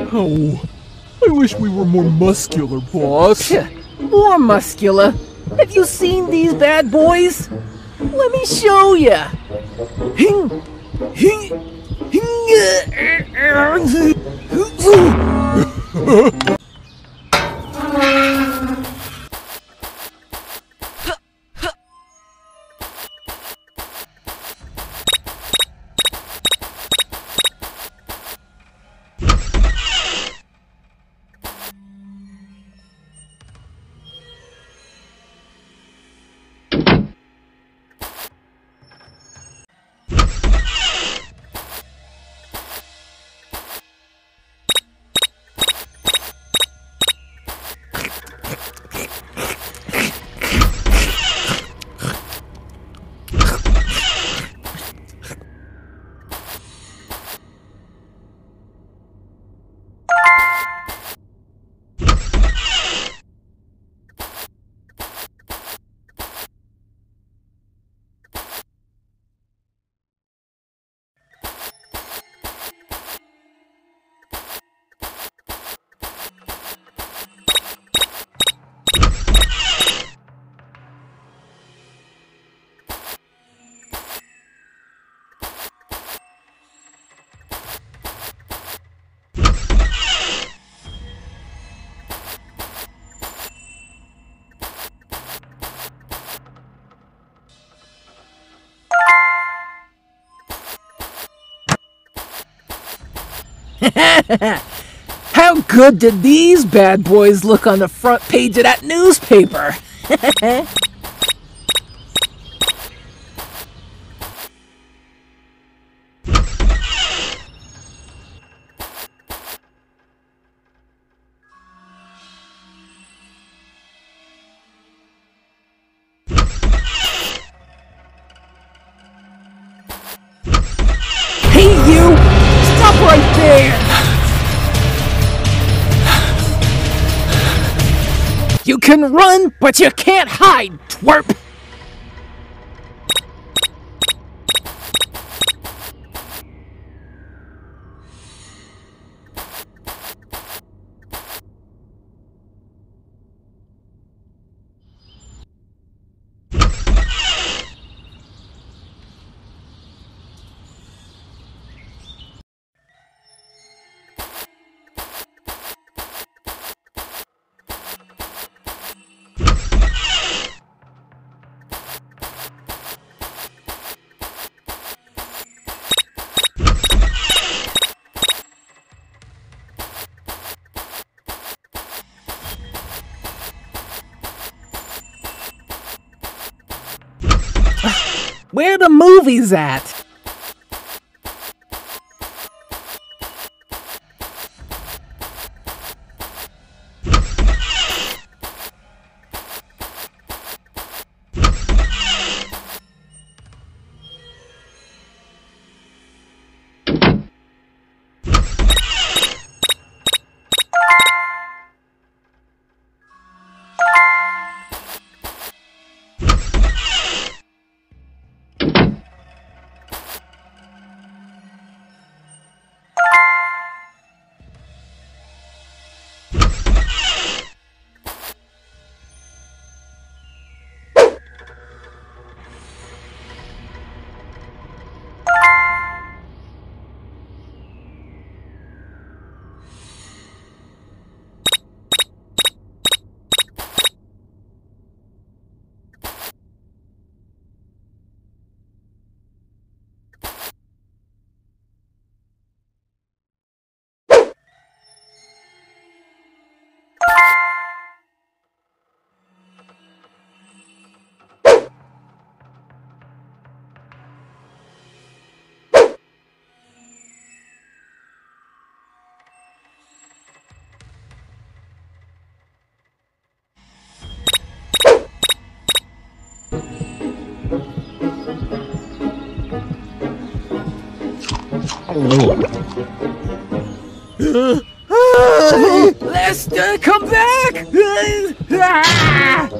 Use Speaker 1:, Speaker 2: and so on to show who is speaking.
Speaker 1: Oh, I wish we were more muscular, boss.
Speaker 2: More muscular? Have you seen these bad boys? Let me show ya. How good did these bad boys look on the front page of that newspaper? Hey you! Stop right there! You can run, but you can't hide, twerp! Where the movies at? Lester, come back!